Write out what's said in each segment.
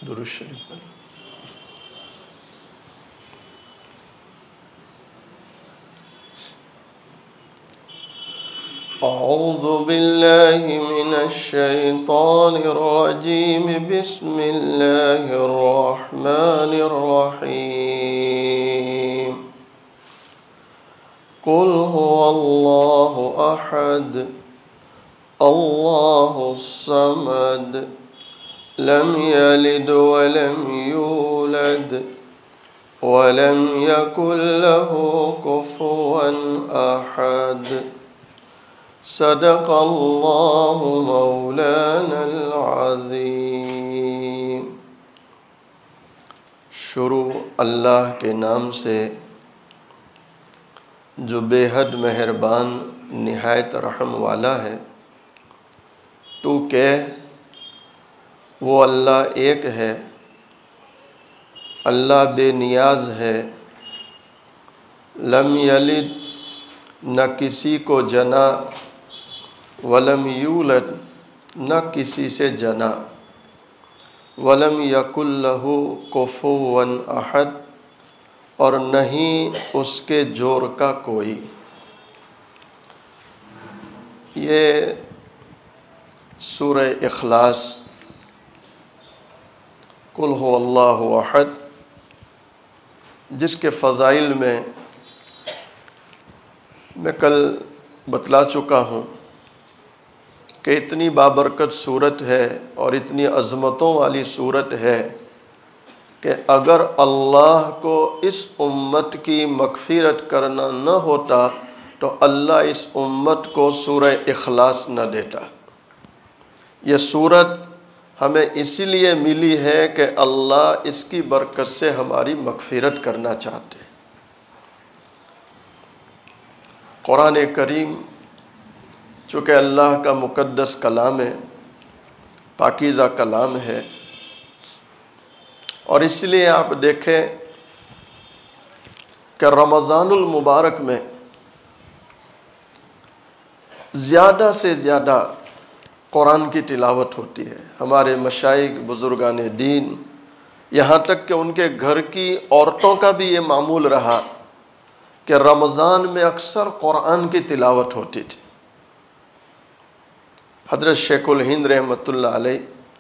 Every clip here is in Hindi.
दुरूद शरीफ पढ़। औज़ु बिल्लाहि मिनश शैतानिर रजीम, बिस्मिल्लाहिर रहमानिर रहीम। कुल हुवल्लाहु अहद, अल्लाहुस समद, लम यलिद वलम यूलद वलम यकुल लहू कुफुवन अहद। सदक़ल्लाहु मौलानल अज़ीम। शुरू अल्लाह के नाम से जो बेहद मेहरबान निहायत रहम वाला है। तू कह, वो अल्लाह एक है, अल्लाह बेनियाज है। लम यलिद, न किसी को जना, वलम यूलद, न किसी से जना, वलम यकुल लहू कुफुवन अहद, और नहीं उसके जोर का कोई। ये सूरह इखलास कुल हुवल्लाहु अहद, जिसके फ़ज़ाइल में मैं कल बतला चुका हूँ कि इतनी बाबरकत सूरत है और इतनी अज़मतों वाली सूरत है कि अगर अल्लाह को इस उम्मत की मग़फ़िरत करना न होता तो अल्लाह इस उम्मत को सूरह इखलास न देता। यह सूरत हमें इसीलिए मिली है कि अल्लाह इसकी बरकत से हमारी मग़फ़िरत करना चाहते हैं। कुरान करीम चूँकि अल्लाह का मुक़द्दस कलाम है, पाकीज़ा कलाम है, और इसलिए आप देखें कि रमज़ानुल मुबारक में ज़्यादा से ज़्यादा कुरान की तिलावत होती है। हमारे मशाइख बुज़ुर्गान दीन, यहाँ तक कि उनके घर की औरतों का भी ये मामूल रहा कि रमज़ान में अक्सर कुरान की तिलावत होती थी। हज़रत शेखुल हिंद रहमतुल्लाह अलैह,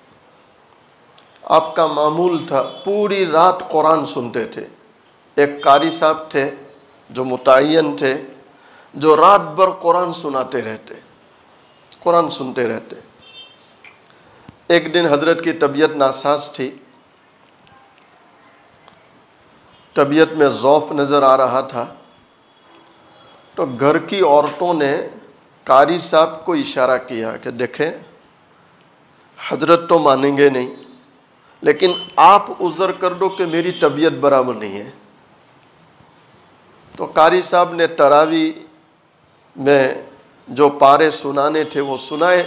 आपका मामूल था पूरी रात कुरान सुनते थे। एक कारी साहब थे जो मुतय्यन थे, जो रात भर कुरान सुनाते रहते, कुरान सुनते रहते। एक दिन हज़रत की तबीयत नासाज थी, तबीयत में ज़ौफ़ नज़र आ रहा था, तो घर की औरतों ने कारी साहब को इशारा किया कि देखें, हजरत तो मानेंगे नहीं, लेकिन आप उज़र कर दो कि मेरी तबीयत बराबर नहीं है। तो कारी साहब ने तरावी में जो पारे सुनाने थे वो सुनाए।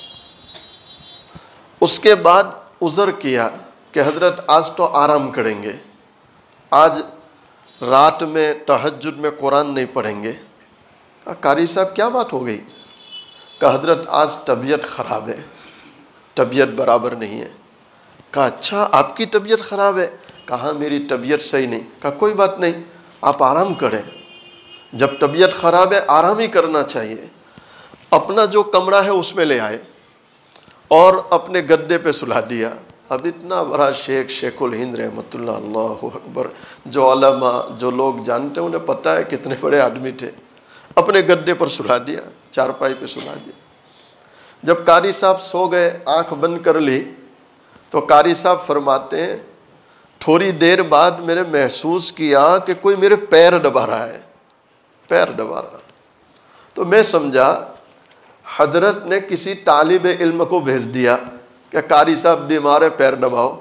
उसके बाद उज़र किया कि हजरत आज तो आराम करेंगे, आज रात में तहज्जुद में कुरान नहीं पढ़ेंगे। कारी साहब क्या बात हो गई? कहा हजरत आज तबीयत ख़राब है, तबीयत बराबर नहीं है। कहा अच्छा आपकी तबीयत ख़राब है? कहा मेरी तबीयत सही नहीं। कहा कोई बात नहीं, आप आराम करें, जब तबीयत ख़राब है आराम ही करना चाहिए। अपना जो कमरा है उसमें ले आए और अपने गद्दे पे सुला दिया। अब इतना बड़ा शेख शेखुल हिंद रहमतुल्लाह, अल्लाहु अकबर, जो उलमा जो लोग जानते हैं उन्हें पता है कितने बड़े आदमी थे। अपने गद्दे पर सुला दिया, चारपाई पे सुला दिया। जब कारी साहब सो गए, आंख बंद कर ली, तो कारी साहब फरमाते हैं थोड़ी देर बाद मैंने महसूस किया कि कोई मेरे पैर दबा रहा है, पैर दबा रहा। तो मैं समझा हजरत ने किसी तालिब इल्म को भेज दिया कि कारी साहब बीमार है, पैर दबाओ।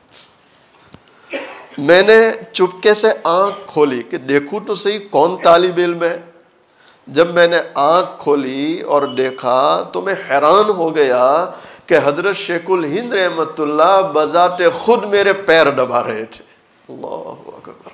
मैंने चुपके से आंख खोली कि देखूं तो सही कौन तालिब इल्म है। जब मैंने आंख खोली और देखा तो मैं हैरान हो गया कि हजरत शेखुल हिंद रहमतुल्लाह बजाते खुद मेरे पैर दबा रहे थे। अल्लाहु अकबर,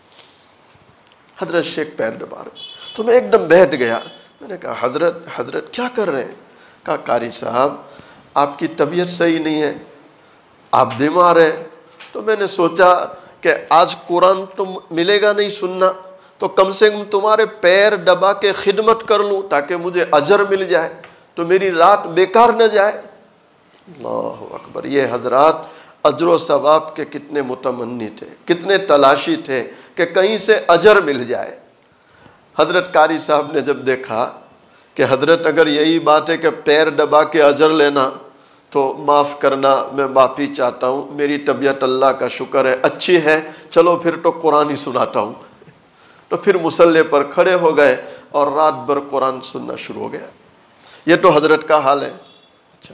हजरत शेख पैर दबा रहे। तो मैं एकदम बैठ गया। मैंने कहा हजरत हजरत क्या कर रहे हैं? कहा कारी साहब आपकी तबीयत सही नहीं है। आप बीमार है, तो मैंने सोचा कि आज कुरान तो मिलेगा नहीं सुनना, तो कम से कम तुम्हारे पैर दबा के खिदमत कर लूँ ताकि मुझे अजर मिल जाए, तो मेरी रात बेकार न जाए। अल्लाहु अकबर। ये हजरात अजर सवाब के कितने मुतमन्नी थे, कितने तलाशी थे कि कहीं से अजर मिल जाए। हजरत कारी साहब ने जब देखा कि हजरत अगर यही बात है कि पैर दबा के अजर लेना, तो माफ़ करना, मैं माफ़ी चाहता हूँ, मेरी तबीयत अल्लाह का शुक्र है अच्छी है, चलो फिर तो कुरान ही सुनाता हूँ। तो फिर मुसल्ले पर खड़े हो गए और रात भर कुरान सुनना शुरू हो गया। ये तो हजरत का हाल है। अच्छा,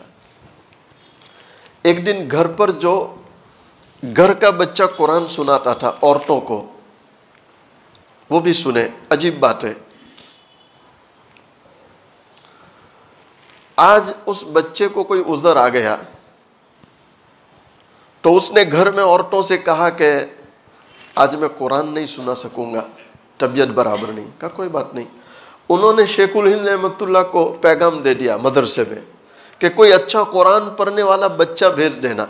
एक दिन घर पर जो घर का बच्चा कुरान सुनाता था औरतों को, वो भी सुने। अजीब बात है, आज उस बच्चे को कोई उज़र आ गया तो उसने घर में औरतों से कहा कि आज मैं कुरान नहीं सुना सकूंगा, तबीयत बराबर नहीं। कहा कोई बात नहीं। उन्होंने शेखुल हिंद रहमतुल्लाह को पैगाम दे दिया मदरसे में कि कोई अच्छा कुरान पढ़ने वाला बच्चा भेज देना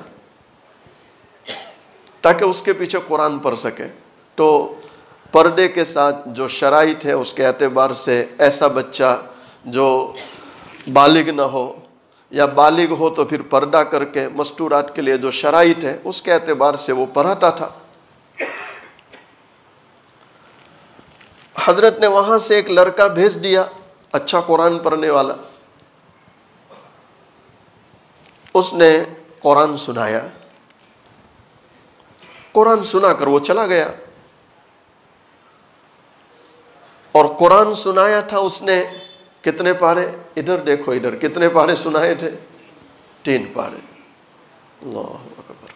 ताकि उसके पीछे कुरान पढ़ सके। तो पर्दे के साथ जो शराइत है उसके एतबार से ऐसा बच्चा जो बालिग ना हो, या बालिग हो तो फिर पर्दा करके मस्तूरात के लिए जो शराइत है उसके एतबार से वो पढ़ाता था। हजरत ने वहां से एक लड़का भेज दिया, अच्छा कुरान पढ़ने वाला। उसने कुरान सुनाया, कुरान सुनाकर वो चला गया। और कुरान सुनाया था उसने, कितने पारे, इधर देखो इधर, कितने पारे सुनाए थे? 3 पारे। अल्लाहु अकबर।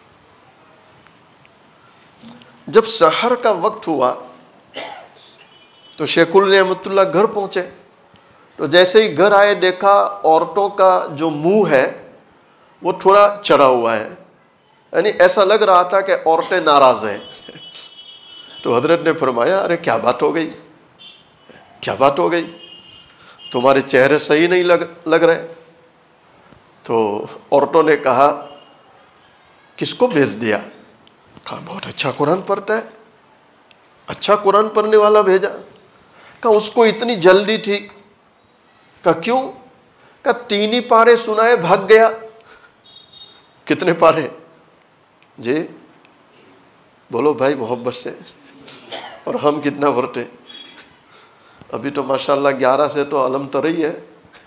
जब सहर का वक्त हुआ तो शेखुल रहमतुल्लाह घर पहुंचे। तो जैसे ही घर आए देखा औरतों का जो मुंह है वो थोड़ा चढ़ा हुआ है, यानी ऐसा लग रहा था कि औरतें नाराज हैं। तो हजरत ने फरमाया, अरे क्या बात हो गई, क्या बात हो गई, तुम्हारे चेहरे सही नहीं लग रहे। तो औरतों ने कहा, किसको भेज दिया? कहा बहुत अच्छा कुरान पढ़ता है, अच्छा कुरान पढ़ने वाला भेजा। कहा उसको इतनी जल्दी थी? कहा क्यों? कहा 3 ही पारे सुनाए भाग गया। कितने पारे जी? बोलो भाई मोहब्बत से। और हम कितना पढ़ते? अभी तो माशाल्लाह 11 से तो अलम तरी है।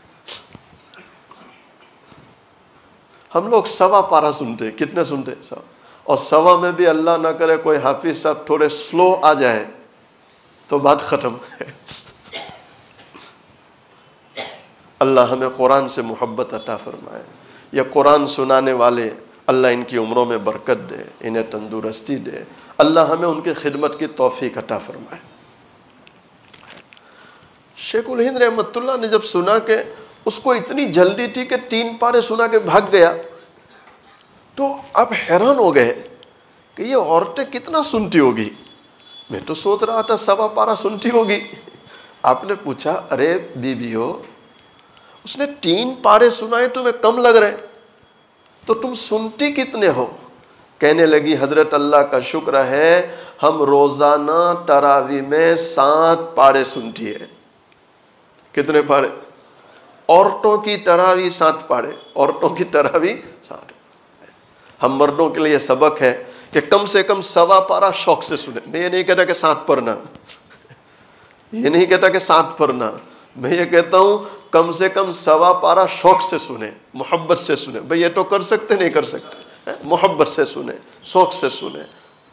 हम लोग 1.25 पारा सुनते, कितने सुनते? 1.25। और 1.25 में भी अल्लाह ना करे कोई हाफिज साहब थोड़े स्लो आ जाए तो बात खत्म। अल्लाह हमें कुरान से मोहब्बत अता फरमाए। या कुरान सुनाने वाले अल्लाह इनकी उम्रों में बरकत दे, इन्हें तंदुरुस्ती दे। अल्लाह हमें उनकी खिदमत की तौफीक अता फरमाए। शेखुल हिंद रहमतुल्लाह ने जब सुना कि उसको इतनी जल्दी थी कि 3 पारे सुना के भाग गया, तो अब हैरान हो गए कि ये औरतें कितना सुनती होगी। मैं तो सोच रहा था 1.25 पारा सुनती होगी। आपने पूछा, अरे बीबियो, उसने 3 पारे सुनाए तुम्हें कम लग रहे, तो तुम सुनती कितने हो? कहने लगी, हजरत अल्लाह का शुक्र है हम रोजाना तरावी में 7 पारे सुनती है। कितने पारे? औरतों की तरावी 7 पारे, औरतों की तरावी 7। हम मर्दों के लिए सबक है कि कम से कम 1.25 पारा शौक से सुने। मैं ये नहीं कहता कि 7 पढ़ना, ये नहीं कहता कि 7 पढ़ना, मैं ये कहता हूँ कम से कम 1.25 पारा शौक से सुने, मोहब्बत से सुने। भाई ये तो कर सकते नहीं कर सकते, मोहब्बत से सुने, शौक से सुने।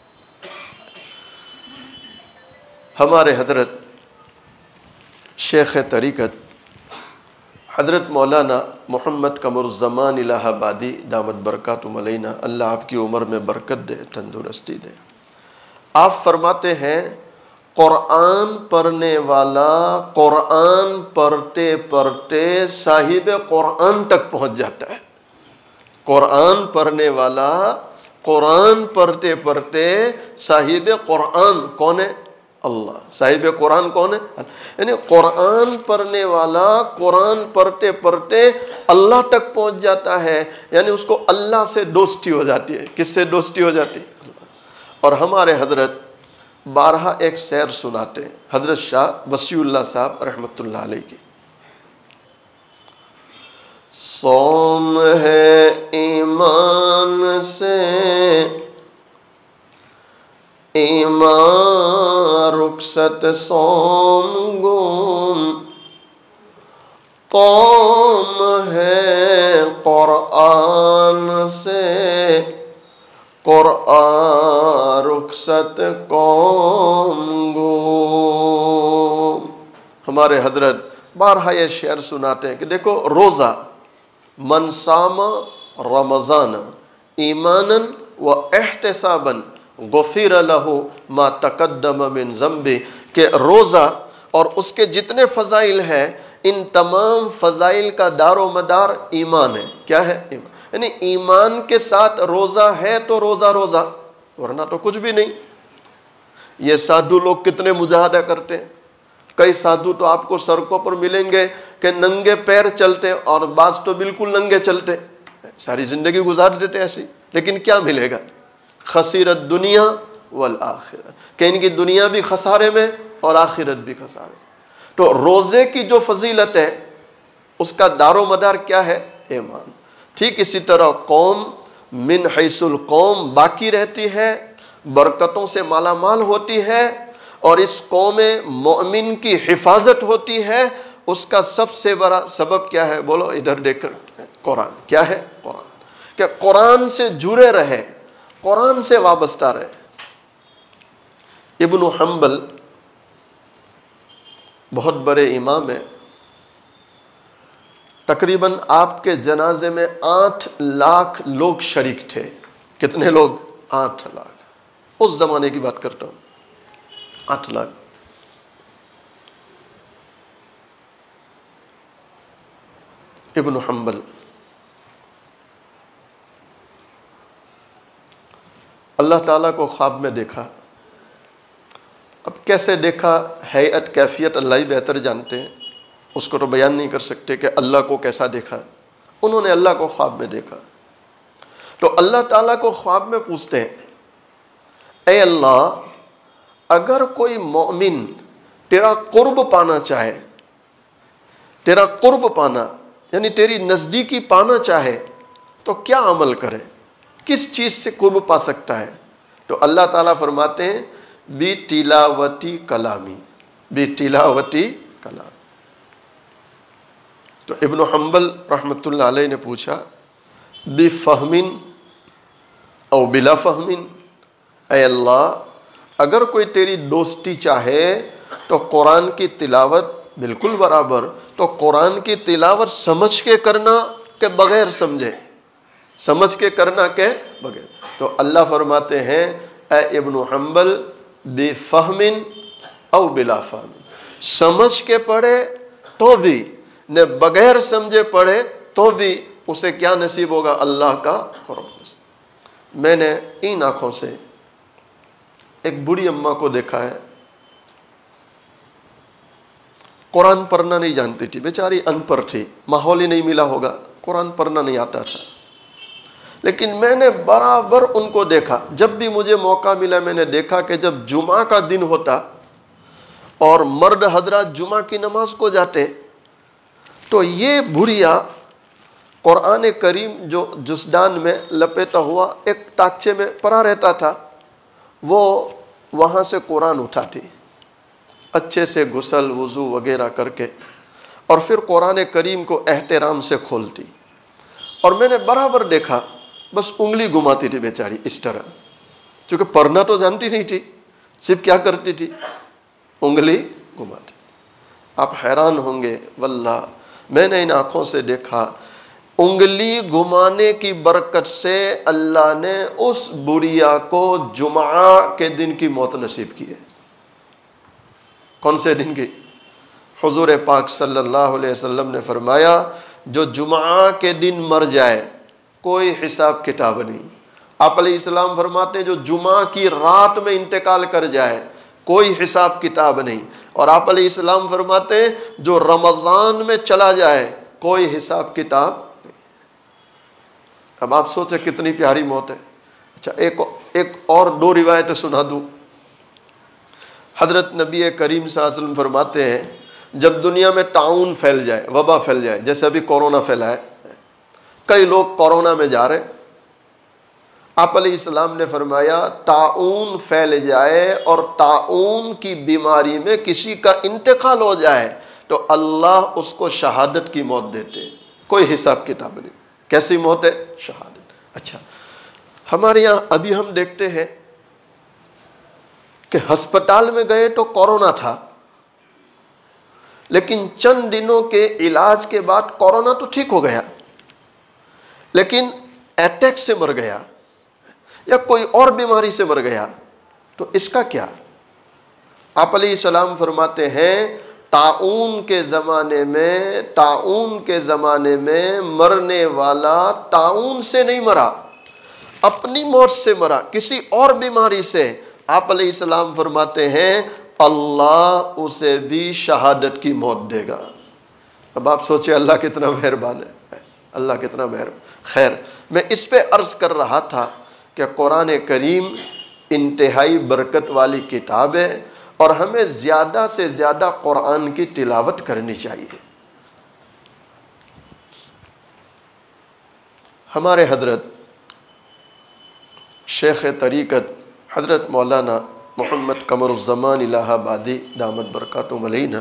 हमारे हजरत शेख तरीक़त हजरत मौलाना मोहम्मद कमरुज़्ज़मान इलाहाबादी दामत बरकातुहु अलैना, अल्लाह आपकी उम्र में बरकत दे, तंदुरुस्ती दे। आप फरमाते हैं, कुरान पढ़ने वाला कुरान पढ़ते पढ़ते साहिब कुरान तक पहुंच जाता है। कुरान पढ़ने वाला कुरान पढ़ते पढ़ते साहिब कुरान कौन है? अल्लाह। साहिब कुरान कौन है? यानी कुरान पढ़ने वाला कुरान पढ़ते पढ़ते अल्लाह तक पहुंच जाता है, यानी उसको अल्लाह से दोस्ती हो जाती है। किससे दोस्ती हो जाती है? अल्लाह। और हमारे हजरत बारहा एक शेर सुनाते हैं, हजरत शाह वसीउल्लाह साहब रहमतुल्लाह अलैह की। सोम है ईमान से ईमान रुखसत सोम गुम, कौम है कुरान से कुरान रुखसत कौम गुम। हमारे हजरत बारहा ये शेर सुनाते हैं कि देखो, रोज़ा मन सामा रमज़ान ईमानन व एहतिसाबन गुफिर लहू मा तक़द्दम मिन ज़म्बी, के रोज़ा और उसके जितने फ़ज़ाइल हैं, इन तमाम फ़ज़ाइल का दारो मदार ईमान है। क्या है? ईमान। यानी ईमान के साथ रोज़ा है तो रोज़ा रोज़ा, वरना तो कुछ भी नहीं। ये साधु लोग कितने मुजाहदा करते हैं। कई साधु तो आपको सड़कों पर मिलेंगे कि नंगे पैर चलते, और बाज तो बिल्कुल नंगे चलते, सारी ज़िंदगी गुजार देते ऐसी। लेकिन क्या मिलेगा? खसीरत दुनिया वल आखिरत, कि इनकी दुनिया भी खसारे में और आखिरत भी खसारे। तो रोज़े की जो फजीलत है उसका दारो मदार क्या है? ईमान। ठीक इसी तरह कौम मिन हैसुल कौम बाकी रहती है, बरकतों से मालामाल होती है, और इस कौम मोमिन की हिफाजत होती है। उसका सबसे बड़ा सबब क्या है? बोलो इधर देखकर, कुरान। क्या है? कुरान। क्या कुरान से जुड़े रहे, कुरान से वाबस्ता रहे। इब्न हम्बल बहुत बड़े इमाम है, तकरीबन आपके जनाजे में 8 लाख लोग शरीक थे। कितने लोग? 8 लाख। उस जमाने की बात करता हूं, 8 लाख। इब्न हम्बल अल्लाह ताला को ख्वाब में देखा। अब कैसे देखा, हैयत कैफियत अल्लाह ही बेहतर जानते हैं, उसको तो बयान नहीं कर सकते कि अल्लाह को कैसा देखा। उन्होंने अल्लाह को ख्वाब में देखा तो अल्लाह ताला को ख्वाब में पूछते हैं, ऐ अल्लाह, अगर कोई मोमिन तेरा कुर्ब पाना चाहे, तेरा कुर्ब पाना यानी तेरी नज़दीकी पाना चाहे, तो क्या अमल करे, किस चीज़ से कुर्ब पा सकता है? तो अल्लाह ताला फरमाते हैं, बी तिलावती कलामी, बी तिलावती कलामी। तो इब्न हम्बल रहमतुल्लाह अलैह ने पूछा, बी फ़हमिन और बिला फ़हमिन, ऐ अल्लाह, अगर कोई तेरी दोस्ती चाहे तो कुरान की तिलावत बिल्कुल बराबर, तो कुरान की तिलावत समझ के करना के बगैर समझे, समझ के करना के बगैर। तो अल्लाह फरमाते हैं, ऐ इब्न हम्बल, बेफ़हमिन और बिला फ़हमिन, समझ के पढ़े तो भी न बगैर समझे पढ़े तो भी उसे क्या नसीब होगा? अल्लाह का कुर्ब। मैंने इन आँखों से एक बूढ़ी अम्मा को देखा है, कुरान पढ़ना नहीं जानती थी, बेचारी अनपढ़ थी, माहौल ही नहीं मिला होगा, कुरान पढ़ना नहीं आता था। लेकिन मैंने बराबर उनको देखा, जब भी मुझे मौका मिला मैंने देखा कि जब जुमा का दिन होता और मर्द हजरात जुमा की नमाज को जाते, तो ये बुढ़िया कुरान करीम जो जुस्दान में लपेटा हुआ एक टाकचे में पड़ा रहता था, वो वहाँ से कुरान उठाती, अच्छे से गुसल वज़ू वगैरह करके, और फिर कुरान करीम को एहतराम से खोलती। और मैंने बराबर देखा, बस उंगली घुमाती थी बेचारी इस तरह, क्योंकि पढ़ना तो जानती नहीं थी, सिर्फ क्या करती थी? उंगली घुमाती। आप हैरान होंगे, वल्लाह मैंने इन आँखों से देखा, उंगली घुमाने की बरकत से अल्लाह ने उस बुढ़िया को जुमा के दिन की मौत नसीब की है। कौन से दिन की? हुजूर पाक सल्लल्लाहु अलैहि वसल्लम ने फरमाया, जो जुमा के दिन मर जाए कोई हिसाब किताब नहीं। आप अलैहिस्सलाम फरमाते हैं, जो जुमा की रात में इंतकाल कर जाए कोई हिसाब किताब नहीं। और आप अलैहिस्सलाम फरमाते हैं जो रमज़ान में चला जाए कोई हिसाब किताब नहीं। अब आप सोचें कितनी प्यारी मौत है। अच्छा, एक और 2 रिवायतें सुना दूँ। हज़रत नबी करीम सल्लल्लाहु अलैहि वसल्लम फरमाते हैं जब दुनिया में ताउन फैल जाए, वबा फैल जाए, जैसे अभी कोरोना फैला है, कई लोग कोरोना में जा रहे हैं, आप अलैहिस्सलाम ने फरमाया ताउन फैल जाए और ताउन की बीमारी में किसी का इंतकाल हो जाए तो अल्लाह उसको शहादत की मौत देते हैं, कोई हिसाब किताब नहीं। कैसी मौत है? शहादत। अच्छा, हमारे यहाँ अभी हम देखते हैं कि अस्पताल में गए तो कोरोना था, लेकिन चंद दिनों के इलाज के बाद कोरोना तो ठीक हो गया, लेकिन अटैक से मर गया या कोई और बीमारी से मर गया, तो इसका क्या? आप अलैहिस्सलाम फरमाते हैं ताउन के ज़माने में मरने वाला ताउन से नहीं मरा, अपनी मौत से मरा, किसी और बीमारी से। आप अलैहिस्सलाम फरमाते हैं अल्लाह उसे भी शहादत की मौत देगा। अब आप सोचिए अल्लाह कितना मेहरबान है, अल्लाह कितना मेहरबान। खैर, मैं इस पे अर्ज़ कर रहा था कि कुरान करीम इंतहाई बरकत वाली किताब है और हमें ज़्यादा से ज़्यादा कुरान की तिलावत करनी चाहिए। हमारे हज़रत शेख तरीक़त हज़रत मौलाना मोहम्मद कमरुज़्ज़मान इलाहाबादी दामत बरकातुहु अलैना,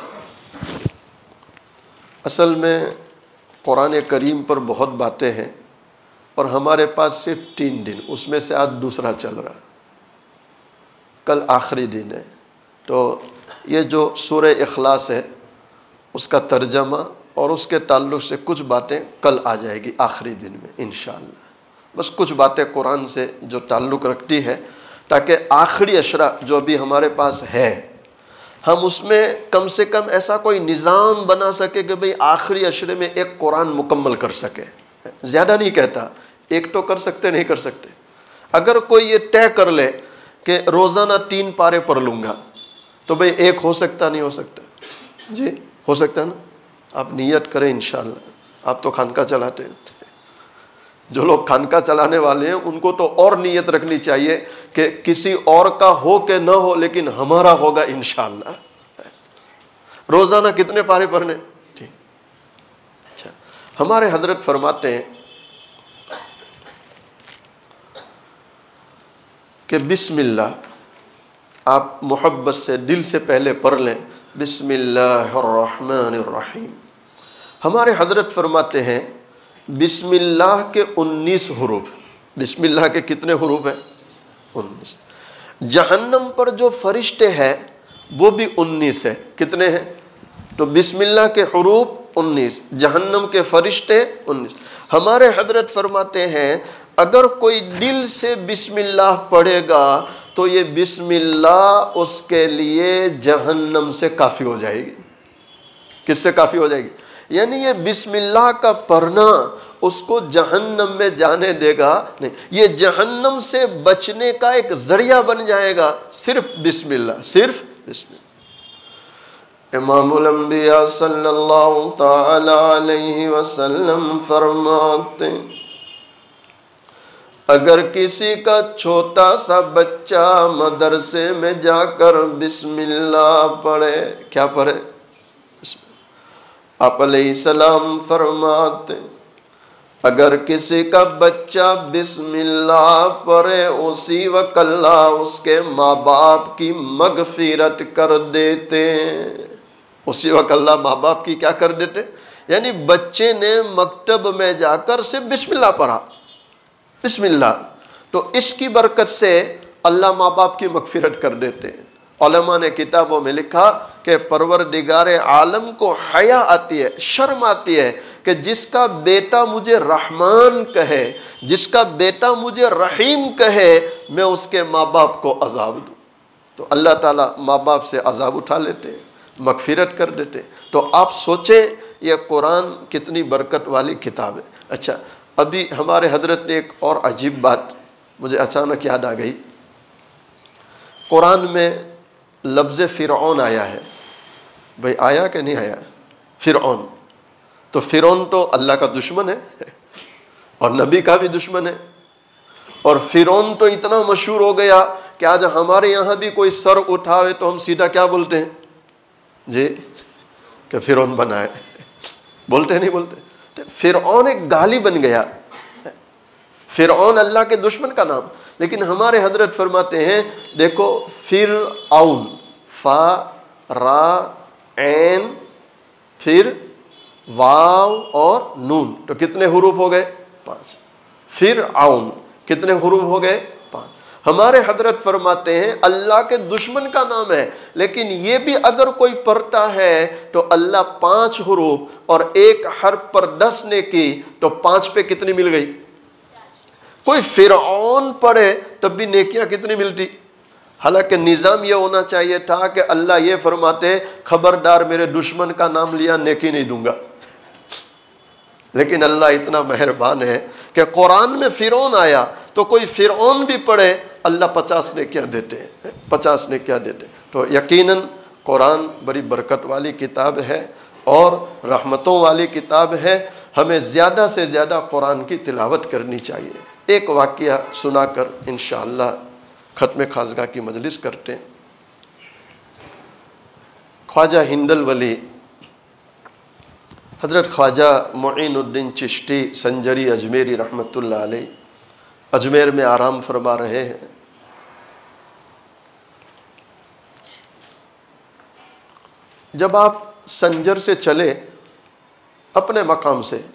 असल में कुरान करीम पर बहुत बातें हैं और हमारे पास सिर्फ 3 दिन, उसमें से आज दूसरा चल रहा, कल आखिरी दिन है। तो ये जो सूरह इखलास है उसका तर्जमा और उसके ताल्लुक़ से कुछ बातें कल आ जाएगी आखिरी दिन में इंशाअल्लाह। बस कुछ बातें कुरान से जो ताल्लुक़ रखती है, ताकि आखिरी अशरा जो अभी हमारे पास है हम उसमें कम से कम ऐसा कोई निज़ाम बना सके कि भाई आखिरी अशरे में एक कुरान मुकम्मल कर सके। ज़्यादा नहीं कहता, एक तो कर सकते, नहीं कर सकते। अगर कोई ये तय कर ले कि रोज़ाना 3 पारे पढ़ लूँगा, तो भाई एक हो सकता, नहीं हो सकता? जी हो सकता है ना। आप नियत करें इंशाअल्लाह। आप तो खानका चलाते हैं, जो लोग खानका चलाने वाले हैं उनको तो और नियत रखनी चाहिए कि किसी और का हो के न हो, लेकिन हमारा होगा इंशाअल्लाह। रोज़ाना कितने पारे पढ़ने? ठीक। अच्छा, हमारे हजरत फरमाते हैं कि बिस्मिल्लाह आप मोहब्बत से दिल से पहले पढ़ लें, बिस्मिल्लाहिर्रहमानिर्रहीम। हमारे हजरत फरमाते हैं बिस्मिल्लाह के 19 हुरूफ। बिस्मिल्लाह के कितने हुरूफ हैं? 19। जहन्नम पर जो फरिश्ते हैं वो भी 19 है। कितने हैं? तो बिस्मिल्लाह के हुरूफ 19, जहन्नम के फरिश्ते 19। हमारे हजरत फरमाते हैं अगर कोई दिल से बिस्मिल्लाह पढ़ेगा तो ये बिस्मिल्लाह उसके लिए जहन्नम से काफ़ी हो जाएगी। किससे काफ़ी हो जाएगी? यानी ये बिस्मिल्लाह का पढ़ना उसको जहन्नम में जाने देगा नहीं, ये जहन्नम से बचने का एक जरिया बन जाएगा। सिर्फ बिस्मिल्लाह, सिर्फ बिस्मिल्लाह। इमामुल अंबिया सल्लल्लाहु ताला अलैहि वसल्लम फरमाते अगर किसी का छोटा सा बच्चा मदरसे में जाकर बिस्मिल्लाह पढ़े, क्या पढ़े? आप अलैहिस्सलाम फरमाते अगर किसी का बच्चा बिस्मिल्लाह पढ़े उसी वक्त अल्लाह उसके माँ बाप की मगफिरत कर देते। उसी वक्त अल्लाह माँ बाप की क्या कर देते? यानी बच्चे ने मकतब में जाकर सिर्फ बिस्मिल्लाह पढ़ा, बिस्मिल्लाह, तो इसकी बरकत से अल्लाह माँ बाप की मगफिरत कर देते हैं। उलमा ने किताबों में लिखा कि परवरदिगार आलम को हया आती है, शर्म आती है कि जिसका बेटा मुझे रहमान कहे, जिसका बेटा मुझे रहीम कहे, मैं उसके माँ बाप को अजाब दूँ। तो अल्लाह ताला माँ बाप से अजाब उठा लेते हैं, मगफिरत कर देते हैं। तो आप सोचें यह कुरान कितनी बरकत वाली किताब है। अच्छा, अभी हमारे हजरत ने एक और अजीब बात मुझे अचानक याद आ गई। कुरान में लफ्ज़ फ़िरऔन आया है। भाई आया कि नहीं आया? फ़िरऔन, तो फ़िरऔन तो अल्लाह का दुश्मन है और नबी का भी दुश्मन है। और फ़िरऔन तो इतना मशहूर हो गया कि आज हमारे यहाँ भी कोई सर उठावे तो हम सीधा क्या बोलते हैं जी, कि फ़िरऔन बना है। बोलते हैं नहीं बोलते? तो फ़िरऔन एक गाली बन गया। फ़िरऔन अल्लाह के दुश्मन का नाम। लेकिन हमारे हजरत फरमाते हैं, देखो फ़िरऔन, फ़ा रा ऐन फिर वाव और नून, तो कितने हुरूफ हो गए? 5। फ़िरऔन कितने हुरूफ हो गए? 5। हमारे हजरत फरमाते हैं अल्लाह के दुश्मन का नाम है, लेकिन ये भी अगर कोई पढ़ता है तो अल्लाह 5 हुरूफ और एक हर्फ पर 10 नेकी, तो 5 पे कितनी मिल गई? कोई फ़िरऔन पढ़े तब भी नेकियां कितनी मिलती? हालांकि निज़ाम यह होना चाहिए था कि अल्लाह ये फरमाते, खबरदार मेरे दुश्मन का नाम लिया नेकी नहीं दूंगा। लेकिन अल्लाह इतना मेहरबान है कि कुरान में फ़िरऔन आया तो कोई फ़िरऔन भी पढ़े, अल्लाह 50 नेकियां देते हैं, 50 नेकियां देते। तो यकीनन कुरान बड़ी बरकत वाली किताब है और रहमतों वाली किताब है। हमें ज़्यादा से ज़्यादा कुरान की तिलावत करनी चाहिए। एक वाक़या सुनाकर इंशाअल्लाह ख़त्म खाज़गा की मजलिस करते हैं। ख्वाजा हिंदल वली हज़रत ख्वाजा मुईनुद्दीन चिश्ती संजरी अजमेरी रहमतुल्लाह अलैह अजमेर में आराम फरमा रहे हैं। जब आप संजर से चले अपने मकाम से,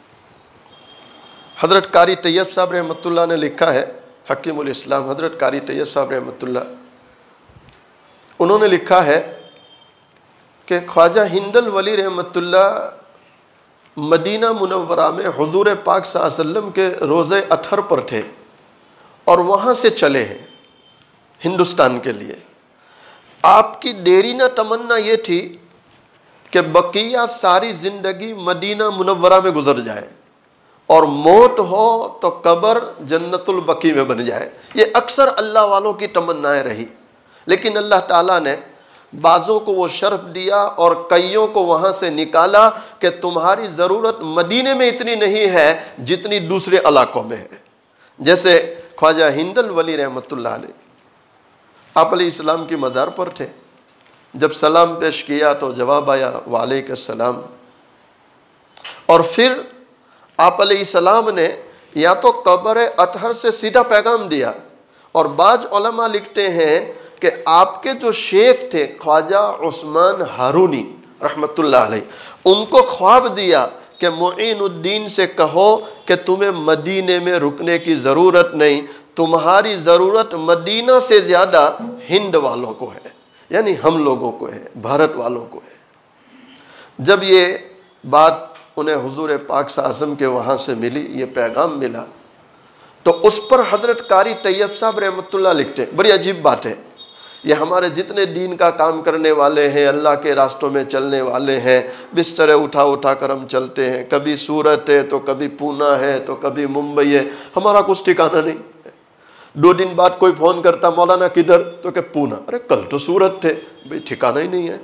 हज़रत कारी तैयब साहब रहमतुल्लाह ने लिखा है, हकीमुल इस्लाम हज़रत कारी तैयब साहब रहमतुल्लाह, उन्होंने लिखा है कि ख्वाजा हिंदल वली रहमतुल्लाह मदीना मुनव्वरा में हुजूर पाक सल्लल्लाहु अलैहि वसल्लम के रोज़े अतहर पर थे और वहाँ से चले हैं हिंदुस्तान के लिए। आपकी देरी न तमन्ना ये थी कि बकिया सारी ज़िंदगी मदीना मुनव्वरा में गुजर जाए और मौत हो तो कब्र जन्नतुल बकी में बन जाए। ये अक्सर अल्लाह वालों की तमन्नाएं रही, लेकिन अल्लाह ताला ने बाज़ों को वो शर्फ दिया और कईयों को वहाँ से निकाला कि तुम्हारी ज़रूरत मदीने में इतनी नहीं है जितनी दूसरे इलाकों में है। जैसे ख्वाजा हिंदल वली रहमतुल्लाह अलैह आप अलैहिस्सलाम की मज़ार पर थे, जब सलाम पेश किया तो जवाब आया वालेकुम, और फिर आप अलैहिस्सलाम ने या तो कब्र अतहर से सीधा पैगाम दिया, और बाज़ उलमा लिखते हैं कि आपके जो शेख थे ख्वाजा उस्मान हारूनी रहमतुल्लाह अलैह, उनको ख्वाब दिया कि मुईनुद्दीन से कहो कि तुम्हें मदीने में रुकने की ज़रूरत नहीं, तुम्हारी ज़रूरत मदीना से ज़्यादा हिंद वालों को है, यानी हम लोगों को है, भारत वालों को है। जब ये बात उन्हें हुजूर पाक साज़म के वहाँ से मिली, ये पैगाम मिला, तो उस पर हज़रत कारी तैयब साहब रहमतुल्लाह लिखते, बड़ी अजीब बात है, ये हमारे जितने दीन का काम करने वाले हैं, अल्लाह के रास्तों में चलने वाले हैं, बिस्तर उठा उठा कर हम चलते हैं, कभी सूरत है तो कभी पूना है तो कभी मुंबई है, हमारा कुछ ठिकाना नहीं। 2 दिन बाद कोई फ़ोन करता, मौलाना किधर, तो क्या पूना, अरे कल तो सूरत थे, भाई ठिकाना ही नहीं है।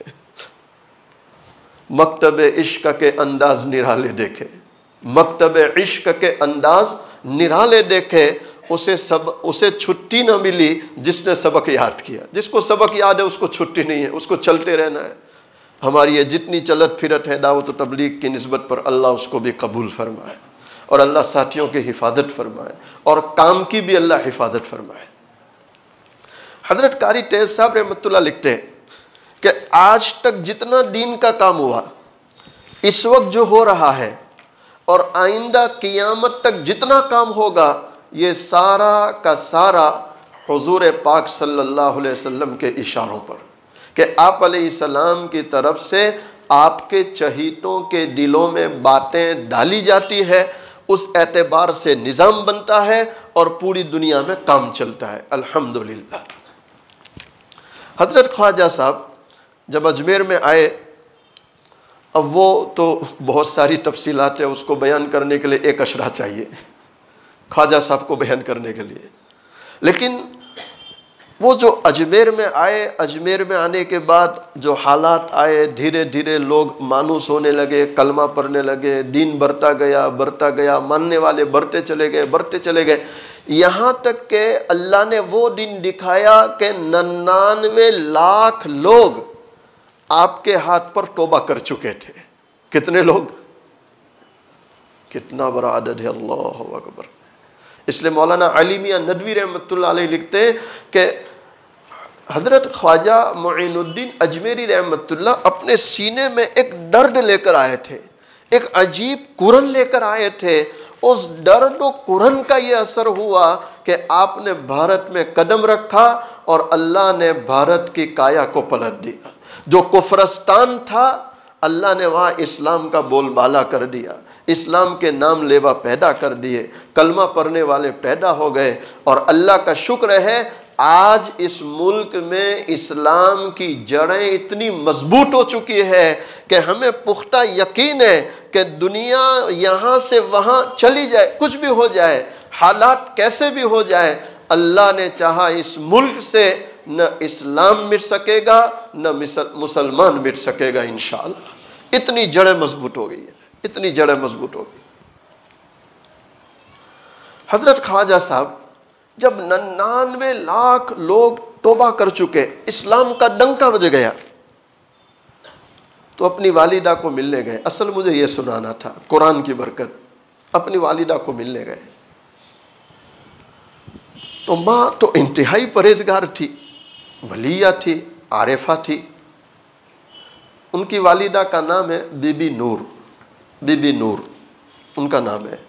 मकतब इश्क के अंदाज निराले देखे, मकतब इश्क के अंदाज निराले देखे, उसे छुट्टी ना मिली जिसने सबक याद किया। जिसको सबक याद है उसको छुट्टी नहीं है, उसको चलते रहना है। हमारी ये जितनी चलत फिरत है दावत तबलीग की निस्बत पर, अल्लाह उसको भी कबूल फरमाए और अल्लाह साथियों की हिफाजत फरमाए और काम की भी अल्लाह हिफाजत फरमाए। हज़रत कारी तैयब साहब रहमतुल्लाह लिखते हैं कि आज तक जितना दीन का काम हुआ, इस वक्त जो हो रहा है और आइंदा क़ियामत तक जितना काम होगा, ये सारा का सारा हुजूर पाक सल्लल्लाहु अलैहि वसल्लम के इशारों पर, कि आप अलैहिस्सलाम की तरफ से आपके चहीतों के दिलों में बातें डाली जाती है, उस एतबार से निज़ाम बनता है और पूरी दुनिया में काम चलता है। अल्हम्दुलिल्लाह। हज़रत ख्वाजा साहब जब अजमेर में आए, अब वो तो बहुत सारी तफसीलात है, उसको बयान करने के लिए एक अशरा चाहिए ख्वाजा साहब को बयान करने के लिए, लेकिन वो जो अजमेर में आए, अजमेर में आने के बाद जो हालात आए, धीरे धीरे लोग मानूस होने लगे, कलमा पढ़ने लगे, दीन बढ़ता गया, मानने वाले बढ़ते चले गए, यहाँ तक के अल्लाह ने वो दिन दिखाया कि 99 लाख लोग आपके हाथ पर तौबा कर चुके थे। कितने लोग? कितना बड़ा अदद है, अल्लाह अकबर। इसलिए मौलाना अली मियां नदवी रहमतुल्लाह अलैह लिखते हैं कि हज़रत ख्वाजा मुइनुद्दीन अजमेरी रहमतुल्लाह अपने सीने में एक दर्द लेकर आए थे, एक अजीब कुरन लेकर आए थे। उस दर्द और कुरन का ये असर हुआ कि आपने भारत में कदम रखा और अल्लाह ने भारत की काया को पलट दिया। जो कुफरस्तान था, अल्लाह ने वहाँ इस्लाम का बोलबाला कर दिया, इस्लाम के नाम लेवा पैदा कर दिए, कलमा पढ़ने वाले पैदा हो गए। और अल्लाह का शुक्र है आज इस मुल्क में इस्लाम की जड़ें इतनी मजबूत हो चुकी है कि हमें पुख्ता यकीन है कि दुनिया यहाँ से वहाँ चली जाए, कुछ भी हो जाए, हालात कैसे भी हो जाए, अल्लाह ने चाहा इस मुल्क से न इस्लाम मिट सकेगा न मुसलमान मिट सकेगा इंशाअल्लाह। इतनी जड़ें मजबूत हो गई है, इतनी जड़ें मजबूत हो गई। हजरत ख्वाजा साहब जब 99 लाख लोग तौबा कर चुके, इस्लाम का डंका बज गया, तो अपनी वालिदा को मिलने गए। असल मुझे ये सुनाना था, कुरान की बरकत। अपनी वालिदा को मिलने गए तो माँ तो इंतहाई परहेजगार थी, वलिया थी, आरिफा थी। उनकी वालिदा का नाम है बीबी नूर, बीबी नूर उनका नाम है।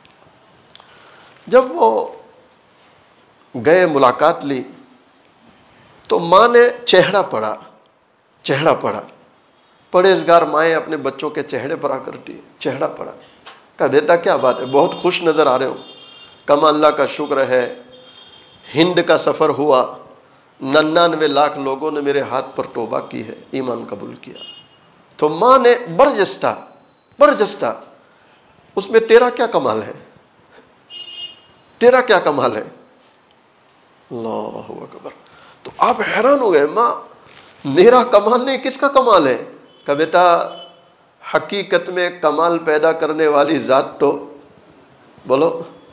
जब वो गए, मुलाकात ली, तो माँ ने चेहरा पढ़ा। परहेजगार माएँ अपने बच्चों के चेहरे पर आकर चेहरा पढ़ा। कहा बेटा क्या बात है, बहुत खुश नज़र आ रहे हो। कमा अल्लाह का शुक्र है, हिंद का सफ़र हुआ, 99 लाख लोगों ने मेरे हाथ पर तौबा की है, ईमान कबूल किया। तो माँ ने बरजस्ता उसमें तेरा क्या कमाल है, तेरा क्या कमाल है? अल्लाहु अकबर। तो आप हैरान हो गए, माँ मेरा कमाल नहीं, किसका कमाल है? कहा बेटा हकीकत में कमाल पैदा करने वाली ज़ात तो बोलो,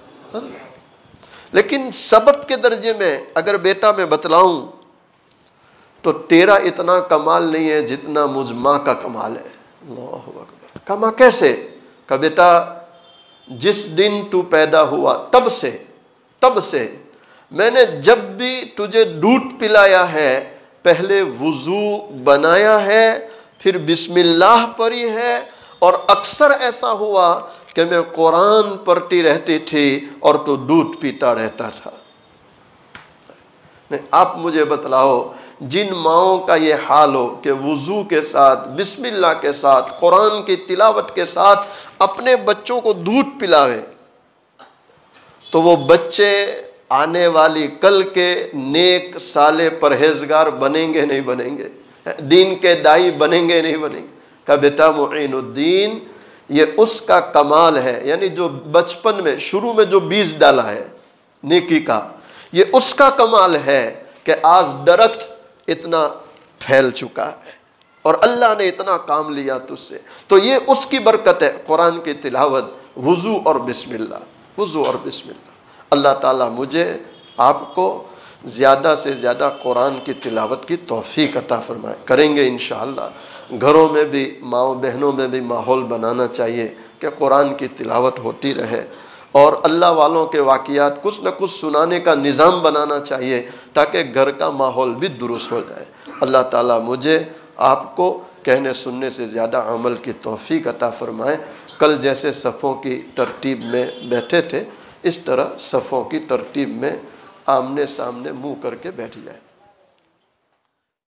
लेकिन सबब के दर्जे में अगर बेटा मैं बतलाऊं तो तेरा इतना कमाल नहीं है जितना मुझ माँ का कमाल है। अल्लाहु अकबर। कहा माँ कैसे? कहा बेटा जिस दिन तू पैदा हुआ तब से मैंने जब भी तुझे दूध पिलाया है, पहले वुजू बनाया है, फिर बिस्मिल्लाह पढ़ी है, और अक्सर ऐसा हुआ कि मैं कुरान पढ़ती रहती थी और तो दूध पीता रहता था। नहीं, आप मुझे बतलाओ, जिन माओं का ये हाल हो कि वुजू के साथ, बिस्मिल्लाह के साथ, कुरान की तिलावत के साथ अपने बच्चों को दूध पिलावे, तो वो बच्चे आने वाली कल के नेक साले परहेजगार बनेंगे नहीं बनेंगे, दीन के दाई बनेंगे नहीं बनेंगे? का बेटा मुइनुद्दीन ये उसका कमाल है, यानी जो बचपन में शुरू में जो बीज डाला है नेकी का, ये उसका कमाल है कि आज दरख्त इतना फैल चुका है और अल्लाह ने इतना काम लिया तुझसे। तो ये उसकी बरकत है, कुरान की तिलावत, वुजू और बिस्मिल्लाह, वुजू और बिस्मिल्लाह। अल्लाह ताला मुझे आपको ज़्यादा से ज़्यादा कुरान की तिलावत की तौफीक अता फरमाए। करेंगे इंशाअल्लाह। घरों में भी, माओ बहनों में भी माहौल बनाना चाहिए कि कुरान की तिलावत होती रहे, और अल्लाह वालों के वाक़ियात कुछ न कुछ सुनाने का निज़ाम बनाना चाहिए ताकि घर का माहौल भी दुरुस्त हो जाए। अल्लाह ताला मुझे आपको कहने सुनने से ज़्यादा अमल की तौफीक अता फरमाए। कल जैसे सफ़ों की तरतीब में बैठे थे, इस तरह सफ़ों की तरतीब में आमने सामने मुँह करके बैठ जाए।